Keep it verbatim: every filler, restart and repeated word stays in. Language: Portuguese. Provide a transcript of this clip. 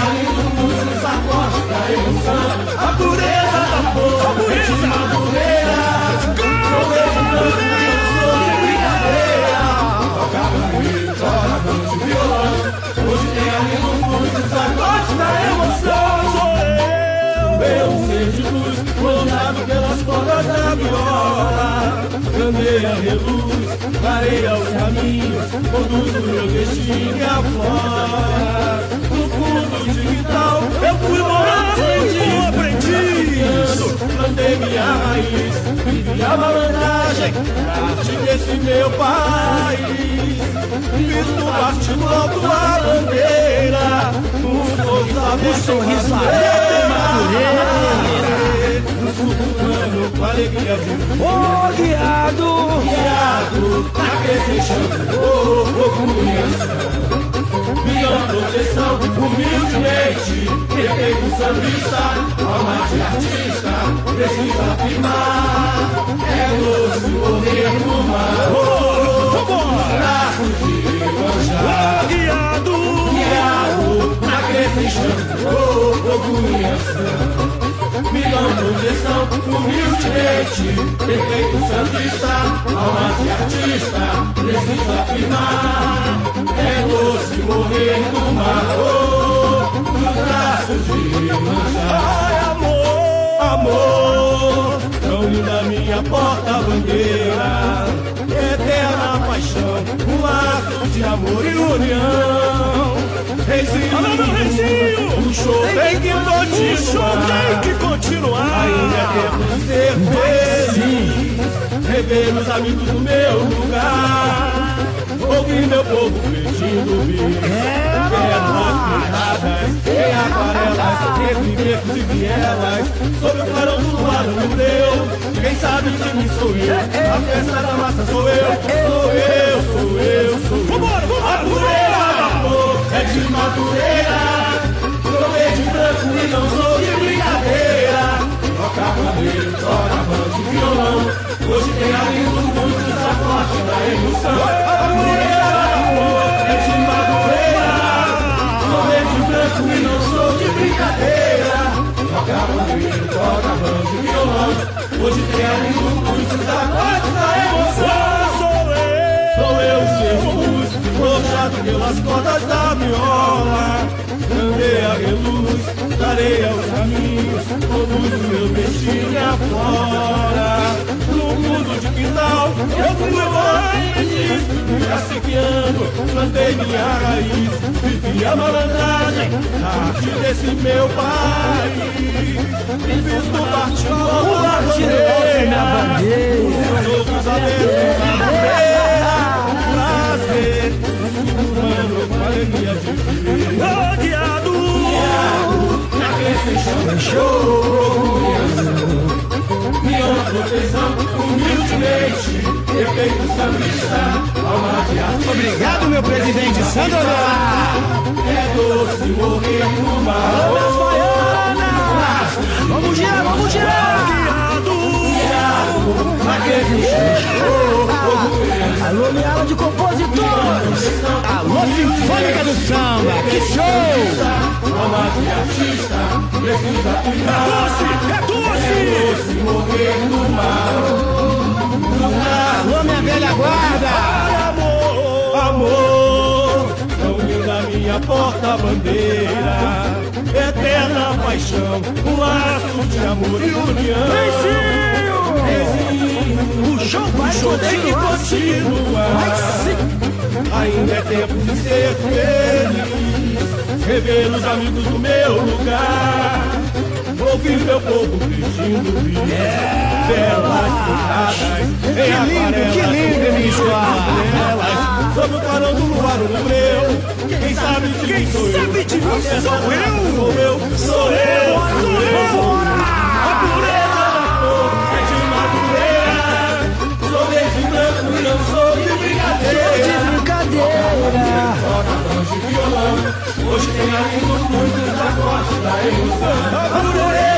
ali no mundo, sacode da emoção. A pureza da flor, a pureza de madureira. Sou eu de branco, eu sou de brincadeira. Tocava comigo, toca canto de violão. Hoje tem ali no mundo, sacode da emoção. Sou eu, eu ser de luz, moldado pelas cordas da viola. Candeia, reluz, clareia os caminhos, conduz o meu destino e aflora. No fundo de quintal, eu fui morando sem aprendi. Plantei minha raiz, vivi a malandragem, parte desse meu país. Fiz no partido alto a bandeira, no sorriso da madureira. No suburbano com alegria de oh, guiado, guiado, na crescente, oh, conheço. Minha proteção, humildemente, perfeito sambista, alma de artista, precisa afirmar. É doce morrer no mar, oh, braços de manjar. guiado, Guiado, na crescente, oh, conheço. Milão proteção, humildemente, perfeito sambista, alma de artista, precisa afirmar. É doce morrer no mar, oh, nos braços de manjar. ai amor, Amor, tão linda minha porta-bandeira, eterna paixão, um laço de amor e união. Reizinho, alô meu reizinho, o show tem que o show continuar. tem que continuar. Ainda é tempo de ser feliz, rever os amigos do meu lugar, ouvir meu povo pedindo bis, pedras pintadas em aquarelas, entre becos e vielas, sob o clarão do luar no breu. Quem sabe de mim sou eu, a festa da massa sou eu, sou eu, sou eu, sou eu. Vambora, vambora, A pureza da flor é de madureira, sou verde branco e não sou de brincadeira. Toca pandeiro, toca banda de violão, hoje tem ali no mundo de sacode da emoção. A pureza da flor é de madureira, sou verde branco e não sou de brincadeira. Toca pandeiro, toca banda de violão, hoje tem ali no mundo de sacode da emoção. sou eu, Sou eu, seu luz, forjado pelas cordas da viola. Candeia, reluz, clareia os caminhos, conduz o meu destino e aflora. No mundo de quintal, eu fui antes, caciqueando, plantei minha raiz, vivi a malandragem, arte desse meu país. E fiz no partido o partido é minha bandeira. os outros adeus na bandeira. Prazer, humano com alegria de viver. oh, guiado, Na crescente show, minha proteção, humildemente, perfeito sambista, alma de artista. obrigado meu presidente Sandro Aguilar. É doce morrer no mar. Alô Baiana, vamos girar, vamos girar. Na crescente show, Alô minha ala de compositores, alô Sinfônica do Samba, que show. alma de artista, precisa afirmar. É doce, Doce morrer no mar. alô minha velha guarda. Amor, tão linda minha porta-bandeira, eterna paixão, um laço de amor e união. O show vai O show tem que continuar. Ainda é tempo de ser feliz, rever os amigos do meu lugar, ouvir meu povo pedindo bis, belas pintadas em aquarelas, que lindo, minha escola. sob o clarão do luar no breu. Quem sabe de mim sou eu, sabe de mim a festa sou da massa sou eu, sou eu, sou eu. A pureza da flor é de madureira, sou verde branco e não sou de brincadeira. Brincadeira. Toca banda de violão, hoje tem ali no mundo da corte da emoção. A pureza